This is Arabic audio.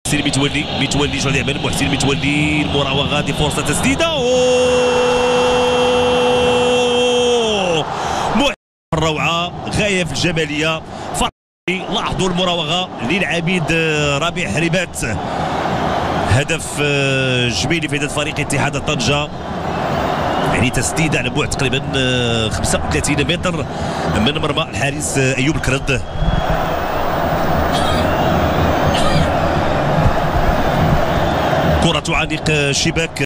محسن متولي جرى يعمل محسن متولي المراوغه دي فرصه تسديده الروعه غايه في الجماليه. لاحظوا المراوغه للعبيد ربيع حريبات، هدف جميل في يد فريق اتحاد طنجه، يعني تسديده على بعد تقريبا 35 متر من مرمى الحارس ايوب الكرد. كره تعانق شباك